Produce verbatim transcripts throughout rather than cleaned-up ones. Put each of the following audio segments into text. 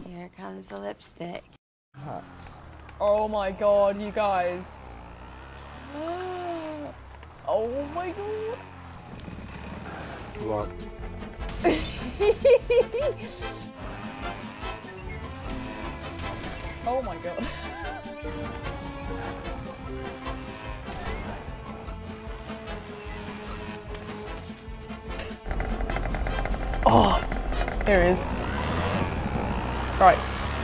Here comes the lipstick. Hats. Oh my god, you guys. Oh my god. What? Oh my god. Oh, here it is. Right.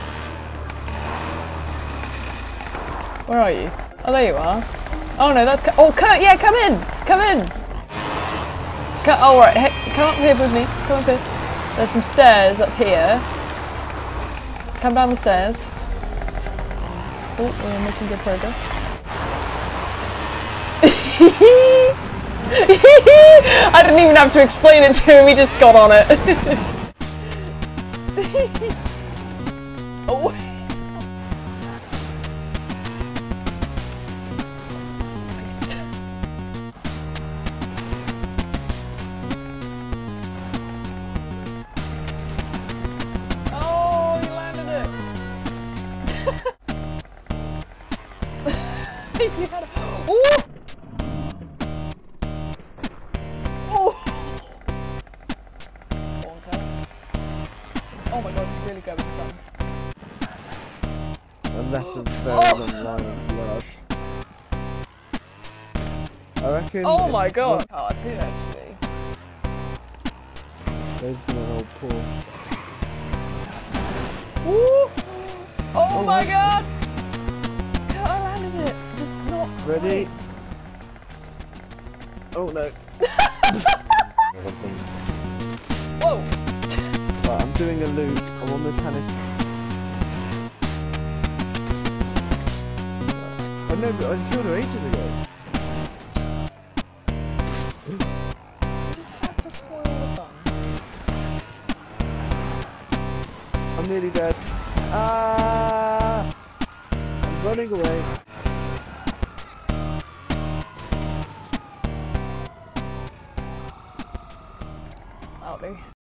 Where are you? Oh, there you are. Oh no, that's. Oh, come, yeah, come in, come in. Come, oh, right, hey, come up here with me. Come up here. There's some stairs up here. Come down the stairs. Oh, we're making good progress. I didn't even have to explain it to him, he just got on it. Oh. Oh, you landed it. You had a... Ooh. Oh my god, he's really going with some. I left a very Oh. long line of blood. I reckon. Oh if- my god! what- Hard too, actually. They've seen an old Porsche. Woo! Oh, Oh my my- god! God, I landed it. Just not. Ready? Oh no. Whoa! Right, I'm doing a loop. I'm on the tennis. I know, but I killed her ages ago. You just had to spoil the fun. I'm nearly dead. Ah! I'm running away. That'll do.